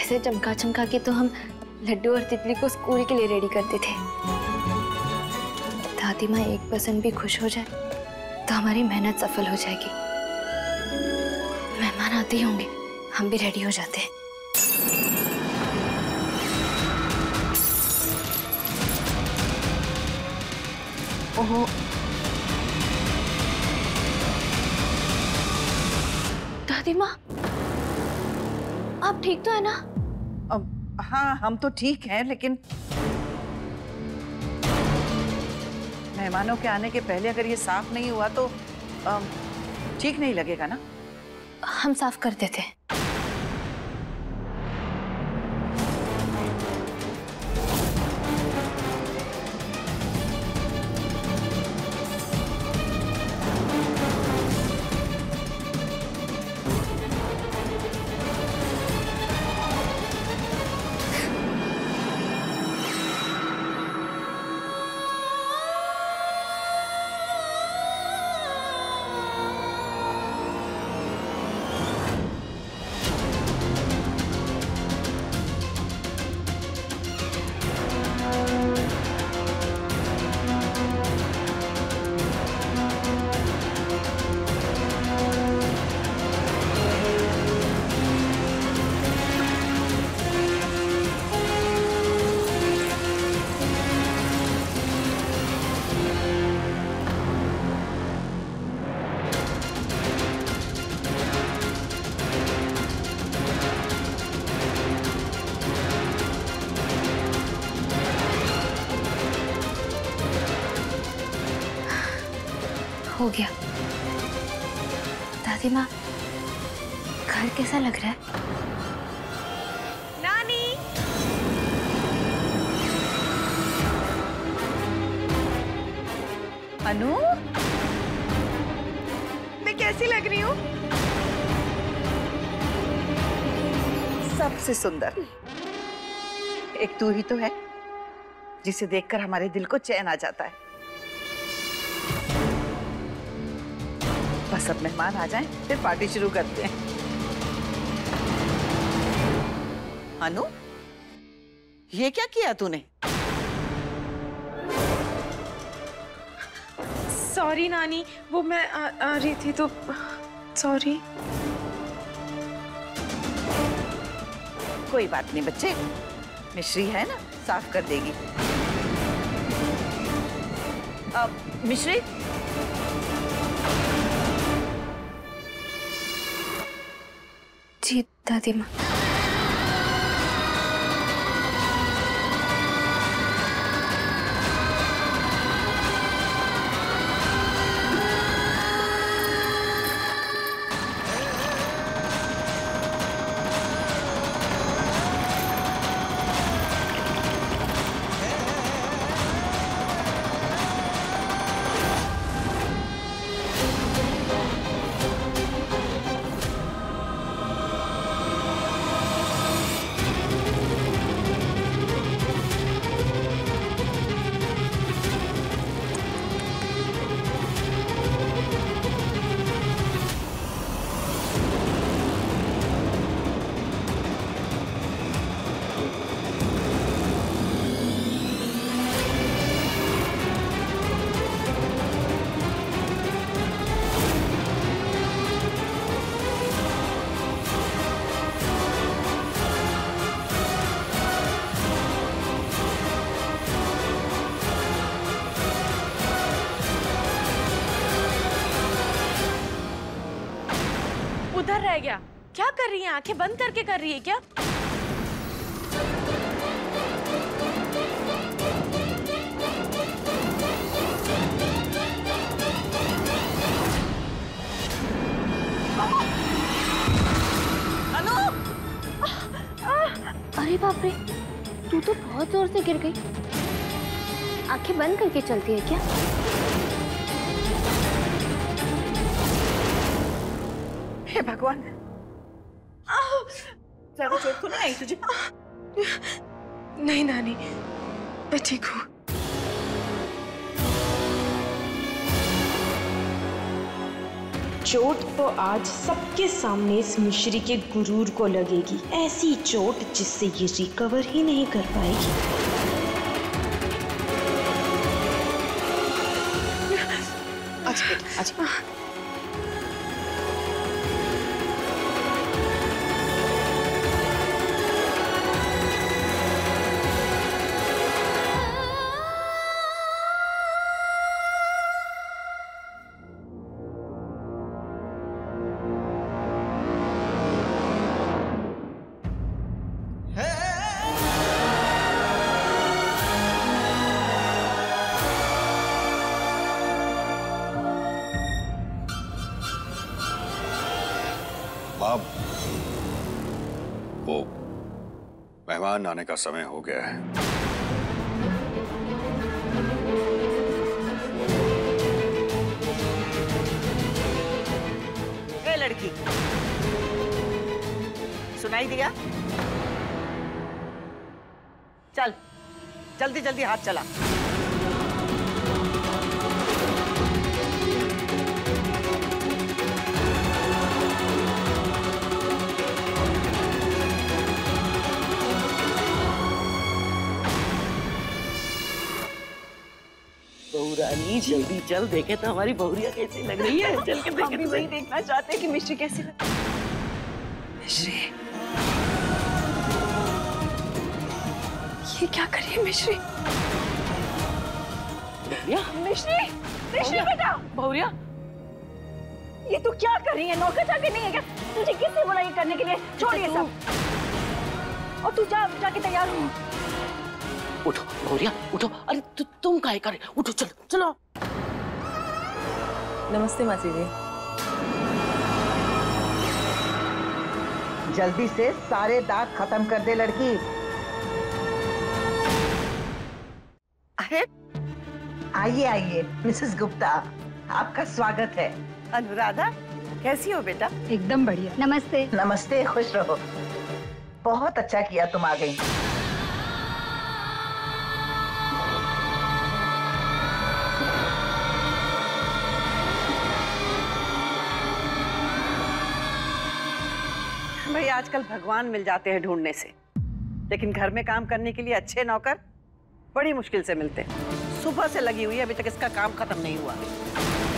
ऐसे चमका चमका के तो हम लड्डू और तितली को स्कूल के लिए रेडी करते थे। दादी माँ 1% भी खुश हो जाए तो हमारी मेहनत सफल हो जाएगी। मेहमान आते ही होंगे, हम भी रेडी हो जाते हैं। ओहो, दादी माँ, आप ठीक तो है ना? हाँ, हम तो ठीक हैं, लेकिन मेहमानों के आने के पहले अगर ये साफ नहीं हुआ तो ठीक नहीं लगेगा ना। हम साफ कर देते हैं। हो गया। दादी माँ, घर कैसा लग रहा है? नानी, अनु, मैं कैसी लग रही हूँ? सबसे सुंदर। एक तू ही तो है जिसे देखकर हमारे दिल को चैन आ जाता है। बस अब मेहमान आ जाएं, फिर पार्टी शुरू करते हैं। अनु, ये क्या किया तूने? सॉरी नानी, वो मैं आ रही थी तो सॉरी। कोई बात नहीं बच्चे, मिश्री है ना, साफ कर देगी। मिश्री, जी दादी माँ। उधर रह गया। क्या कर रही है? आंखें बंद करके कर रही है क्या? अनु! अरे बाप रे, तू तो बहुत जोर से गिर गई। आंखें बंद करके चलती है क्या? हे भगवान, ज्यादा चोट तो नहीं आई तुझे? नहीं नानी, मैं ठीक हूँ। चोट तो आज सबके सामने इस मिश्री के गुरूर को लगेगी, ऐसी चोट जिससे ये रिकवर ही नहीं कर पाएगी। अच्छा। बाब, वो मेहमान आने का समय हो गया है। ए लड़की, सुनाई दिया? चल, जल्दी जल्दी हाथ चला। बहुरानी जल्दी चल, देखे तो हमारी बहुरिया कैसी लग रही है। चल के देखे, वही देखना चाहते हैं कि मिश्री कैसी लग। मिश्री, ये क्या कर रही है मिश्री? बहुरिया, मिश्री, मिश्री बेटा, बहुरिया, ये तू क्या कर रही है? नौकर चाकर नहीं है क्या? तुझे किसने बोला ये करने के लिए? छोड़ ये सब और तू जाके तैयार हो। उठो बहुरिया, उठो। अरे तुम काहे कर रहे? उठो, चलो चलो। नमस्ते मासी जी। जल्दी से सारे दाग खत्म कर दे लड़की। अरे आइए आइए मिसेस गुप्ता, आपका स्वागत है। अनुराधा, कैसी हो बेटा? एकदम बढ़िया। नमस्ते। नमस्ते, खुश रहो। बहुत अच्छा किया तुम आ गई। भाई आजकल भगवान मिल जाते हैं ढूंढने से, लेकिन घर में काम करने के लिए अच्छे नौकर बड़ी मुश्किल से मिलते हैं। सुबह से लगी हुई है, अभी तक इसका काम खत्म नहीं हुआ।